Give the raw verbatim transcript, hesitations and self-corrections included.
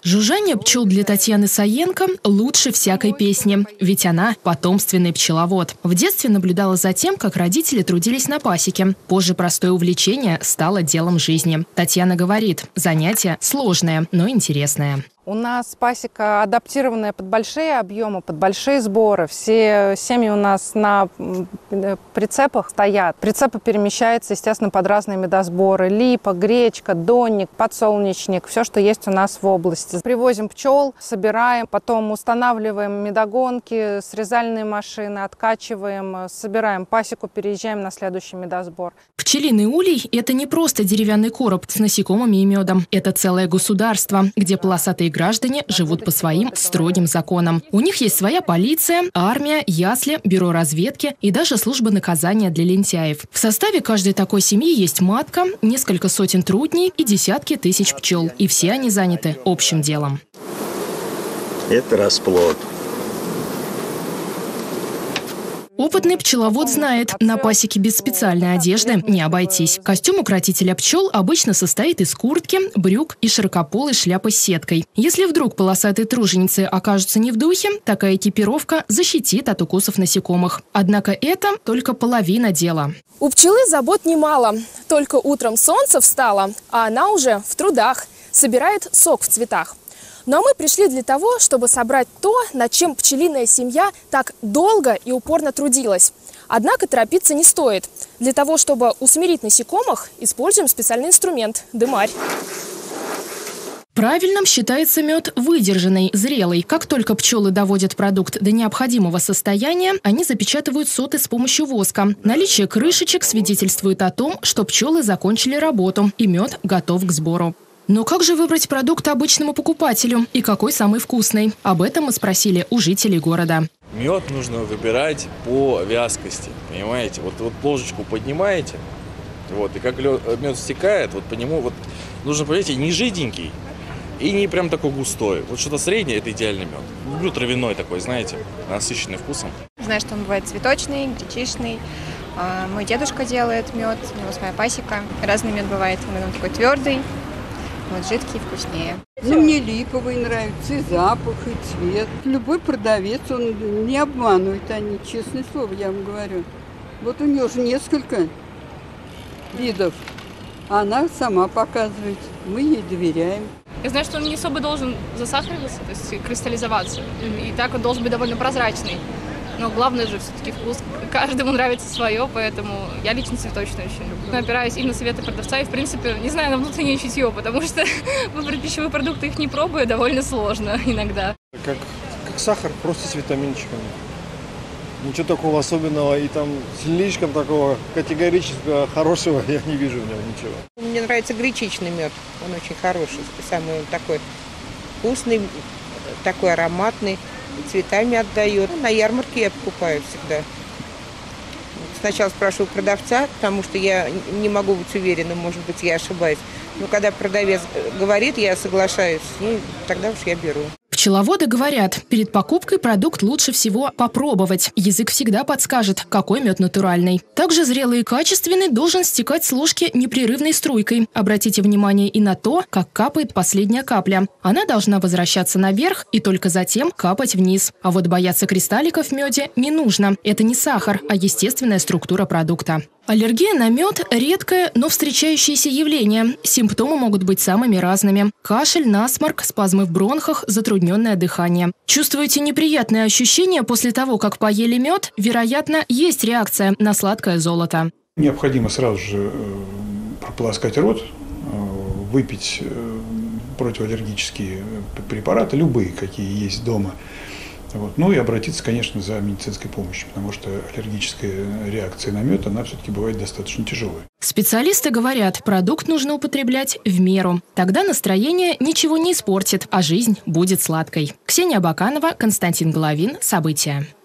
Жужжание пчел для Татьяны Саенко лучше всякой песни, ведь она потомственный пчеловод. В детстве наблюдала за тем, как родители трудились на пасеке. Позже простое увлечение стало делом жизни. Татьяна говорит, занятие сложное, но интересное. У нас пасека адаптированная под большие объемы, под большие сборы. Все семьи у нас на прицепах стоят. Прицепы перемещаются, естественно, под разные медосборы. Липа, гречка, донник, подсолнечник. Все, что есть у нас в области. Привозим пчел, собираем, потом устанавливаем медогонки, срезальные машины, откачиваем, собираем пасеку, переезжаем на следующий медосбор. Пчелиный улей – это не просто деревянный короб с насекомыми и медом. Это целое государство, где полосатые граждане живут по своим строгим законам. У них есть своя полиция, армия, ясли, бюро разведки и даже служба наказания для лентяев. В составе каждой такой семьи есть матка, несколько сотен трутней и десятки тысяч пчел. И все они заняты общим делом. Это расплод. Опытный пчеловод знает, на пасеке без специальной одежды не обойтись. Костюм укротителя пчел обычно состоит из куртки, брюк и широкополой шляпы с сеткой. Если вдруг полосатые труженицы окажутся не в духе, такая экипировка защитит от укусов насекомых. Однако это только половина дела. У пчелы забот немало. Только утром солнце встало, а она уже в трудах. Собирает сок в цветах. Ну а мы пришли для того, чтобы собрать то, над чем пчелиная семья так долго и упорно трудилась. Однако торопиться не стоит. Для того, чтобы усмирить насекомых, используем специальный инструмент – дымарь. Правильным считается мед выдержанный, зрелый. Как только пчелы доводят продукт до необходимого состояния, они запечатывают соты с помощью воска. Наличие крышечек свидетельствует о том, что пчелы закончили работу и мед готов к сбору. Но как же выбрать продукт обычному покупателю и какой самый вкусный? Об этом мы спросили у жителей города. Мед нужно выбирать по вязкости, понимаете? Вот, вот ложечку поднимаете, вот, и как мед стекает, вот по нему вот нужно, понимаете, не жиденький и не прям такой густой. Вот что-то среднее – это идеальный мед. Люблю травяной такой, знаете, насыщенный вкусом. Знаю, что он бывает цветочный, гречишный. Мой дедушка делает мед, у него своя пасека. Разный мед бывает, он такой твердый. Вот жидкий вкуснее. Ну, мне липовый нравится, и запах, и цвет. Любой продавец, он не обманывает они, честное слово, я вам говорю. Вот у нее уже несколько видов, а она сама показывает, мы ей доверяем. Я знаю, что он не особо должен засахариваться, то есть кристаллизоваться, и так он должен быть довольно прозрачный. Но главное же все-таки вкус. Каждому нравится свое, поэтому я лично цветочный очень люблю. Опираюсь и на советы продавца, и, в принципе, не знаю, на внутреннее чутье, потому что выбрать пищевые продукты, их не пробуя, довольно сложно иногда. Как, как сахар, просто с витаминчиками. Ничего такого особенного, и там слишком такого категорического хорошего я не вижу в нем ничего. Мне нравится гречичный мед, он очень хороший, самый такой вкусный, такой ароматный. Цветами отдает. На ярмарке я покупаю всегда. Сначала спрашиваю продавца, потому что я не могу быть уверена, может быть, я ошибаюсь. Но когда продавец говорит, я соглашаюсь с ней, тогда уж я беру. Пчеловоды говорят, перед покупкой продукт лучше всего попробовать. Язык всегда подскажет, какой мед натуральный. Также зрелый и качественный должен стекать с ложки непрерывной струйкой. Обратите внимание и на то, как капает последняя капля. Она должна возвращаться наверх и только затем капать вниз. А вот бояться кристалликов в меде не нужно. Это не сахар, а естественная структура продукта. Аллергия на мед – редкое, но встречающееся явление. Симптомы могут быть самыми разными. Кашель, насморк, спазмы в бронхах, затрудненное дыхание. Чувствуете неприятные ощущения после того, как поели мед? Вероятно, есть реакция на сладкое золото. Необходимо сразу же прополоскать рот, выпить противоаллергические препараты, любые, какие есть дома. Вот. Ну и обратиться, конечно, за медицинской помощью, потому что аллергическая реакция на мед, она все-таки бывает достаточно тяжелая. Специалисты говорят, продукт нужно употреблять в меру. Тогда настроение ничего не испортит, а жизнь будет сладкой. Ксения Баканова, Константин Головин. События.